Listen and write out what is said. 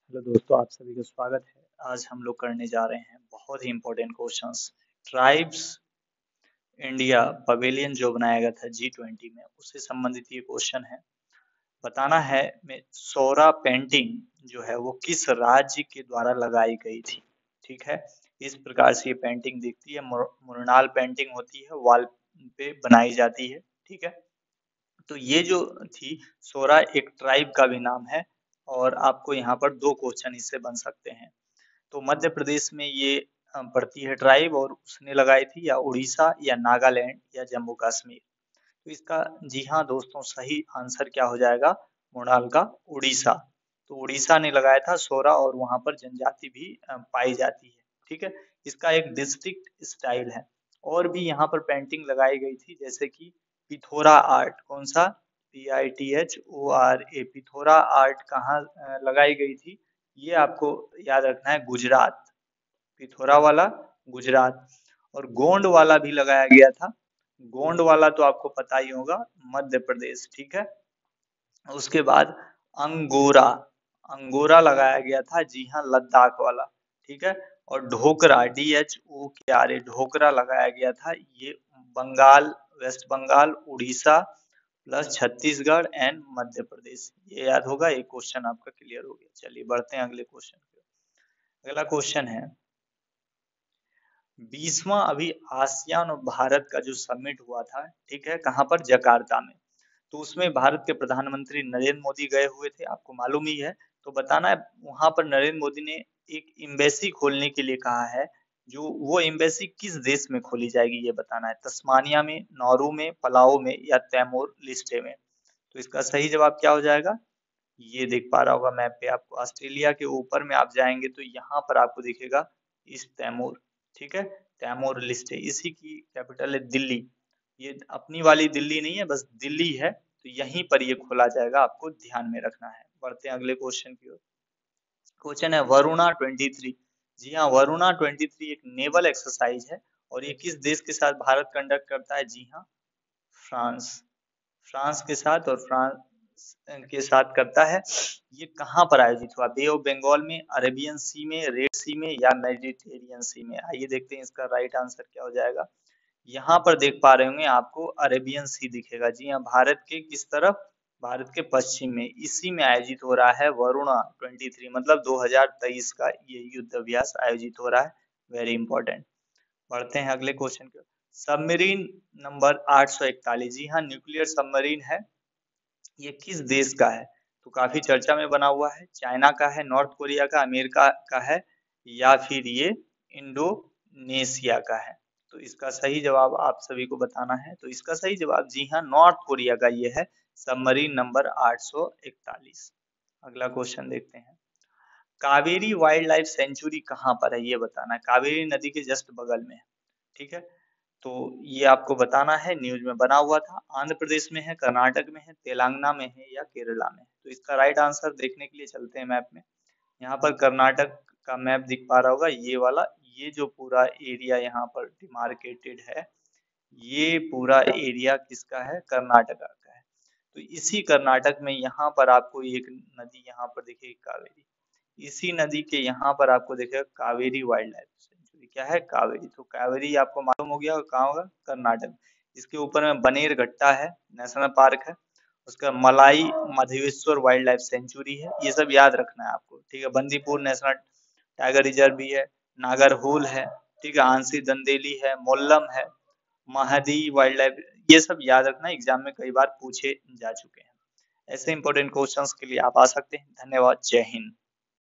Hello दोस्तों, आप सभी का स्वागत है। आज हम लोग करने जा रहे हैं बहुत ही important questions. Tribes India pavilion जो बनाया गया था G20 में, उससे संबंधित ये क्वेश्चन है। बताना है में सौरा पेंटिंग जो है वो किस राज्य के द्वारा लगाई गई थी। ठीक है, इस प्रकार से ये पेंटिंग दिखती है। मुरनाल पेंटिंग होती है, वॉल पे बनाई जाती है। ठीक है, तो ये जो थी सोरा एक ट्राइब का भी नाम है और आपको यहाँ पर दो क्वेश्चन इससे बन सकते हैं। तो मध्य प्रदेश में ये पड़ती है ट्राइब और उसने लगाई थी, या उड़ीसा या नागालैंड या जम्मू कश्मीर। तो इसका जी हाँ दोस्तों, सही आंसर क्या हो जाएगा? मोनाल का उड़ीसा। तो उड़ीसा ने लगाया था सोरा और वहां पर जनजाति भी पाई जाती है। ठीक है, इसका एक डिस्ट्रिक्ट स्टाइल है। और भी यहाँ पर पेंटिंग लगाई गई थी, जैसे कि पिथोरा आर्ट। कौन सा? PITHORA, पिथोरा आर्ट कहाँ लगाई गई थी? ये आपको याद रखना है, गुजरात। पिथोरा वाला गुजरात। और गोंड वाला भी लगाया गया था। गोंड वाला तो आपको पता ही होगा, मध्य प्रदेश। ठीक है, उसके बाद अंगोरा। अंगोरा लगाया गया था, जी हाँ, लद्दाख वाला। ठीक है, और ढोकरा, DHOKRA, ढोकरा लगाया गया था। ये Bengal, west Bengal, Orissa plus Chhattisgarh and Madhya Pradesh. ये याद होगा, एक क्वेश्चन आपका क्लियर हो गया। चलिए बढ़ते हैं अगले क्वेश्चन पे। अगला क्वेश्चन है, 20वां अभी आसियान और भारत का जो समिट हुआ था, ठीक है, कहाँ पर? जकार्ता में। तो उसमें भारत के प्रधानमंत्री नरेंद्र मोदी गए हुए थे, आपको मालूम ही है। तो बताना है, वहां पर नरेंद्र मोदी ने एक एम्बेसी खोलने के लिए कहा है। जो वो एम्बेसी किस देश में खोली जाएगी ये बताना है। तस्मानिया में, नौरू में, पलाऊ में या तैमूर लिस्टे में। तो इसका सही जवाब क्या हो जाएगा? ये देख पा रहा होगा मैप पे आपको, ऑस्ट्रेलिया के ऊपर में आप जाएंगे तो यहाँ पर आपको दिखेगा ईस्ट तैमूर। ठीक है, तैमूर लिस्ट है, इसी की कैपिटल है दिल्ली। ये अपनी वाली दिल्ली नहीं है, बस दिल्ली है। तो यहीं पर ये खोला जाएगा, आपको ध्यान में रखना है। बढ़ते हैं अगले क्वेश्चन की ओर। क्वेश्चन है वरुणा 23। जी हाँ, वरुणा 23 एक नेवल एक्सरसाइज है। और ये किस देश के साथ भारत कंडक्ट करता है? जी हाँ, फ्रांस। फ्रांस के साथ, और फ्रांस के साथ करता है। ये कहाँ पर आयोजित हुआ? बे ऑफ बंगाल में, अरेबियन सी में, रेड सी में या मेडिटेरियन सी में? आइए देखते हैं इसका राइट आंसर क्या हो जाएगा। यहाँ पर देख पा रहे होंगे आपको अरेबियन सी दिखेगा। जी हाँ, भारत के किस तरफ? भारत के पश्चिम में। इसी में आयोजित हो रहा है वरुणा 23, मतलब 2023 का ये युद्ध अभ्यास आयोजित हो रहा है। Very important. बढ़ते हैं अगले क्वेश्चन की ओर। सबमरीन नंबर 841, जी हाँ, न्यूक्लियर सबमरीन है। ये किस देश का है? तो काफी चर्चा में बना हुआ है। चाइना का है, नॉर्थ कोरिया का, अमेरिका का है, या फिर ये इंडोनेशिया का है? तो इसका सही जवाब आप सभी को बताना है। तो इसका सही जवाब जी हाँ, नॉर्थ कोरिया का ये है, सबमरीन नंबर 841। अगला क्वेश्चन देखते हैं। कावेरी वाइल्ड लाइफ सेंचुरी कहाँ पर है ये बताना है। कावेरी नदी के जस्ट बगल में है। ठीक है, तो ये आपको बताना है, न्यूज में बना हुआ था। आंध्र प्रदेश में है, कर्नाटक में है, तेलंगाना में है या केरला में है? तो इसका राइट आंसर देखने के लिए चलते हैं मैप में। यहाँ पर कर्नाटक का मैप दिख पा रहा होगा, ये वाला। ये जो पूरा एरिया यहाँ पर डिमार्केटेड है, ये पूरा एरिया किसका है? कर्नाटका का है। तो इसी कर्नाटक में यहाँ पर आपको एक नदी यहाँ पर दिखेगी, कावेरी। इसी नदी के यहाँ पर आपको दिखेगा कावेरी वाइल्ड लाइफ सेंचुरी। क्या है? कावेरी। तो कावेरी आपको मालूम हो गया कहाँ होगा? कर्नाटक। इसके ऊपर में बनेर घट्टा है, नेशनल पार्क है। उसका मलाई माधवेश्वर वाइल्ड लाइफ सेंचुरी है। ये सब याद रखना है आपको। ठीक है, बंदीपुर नेशनल टाइगर रिजर्व भी है, नागरहोल है, ठीक है, आंसी दंदेली है, मोल्लम है, महादी वाइल्ड लाइफ। ये सब याद रखना, एग्जाम में कई बार पूछे जा चुके हैं। ऐसे इंपॉर्टेंट क्वेश्चंस के लिए आप आ सकते हैं। धन्यवाद, जय हिंद।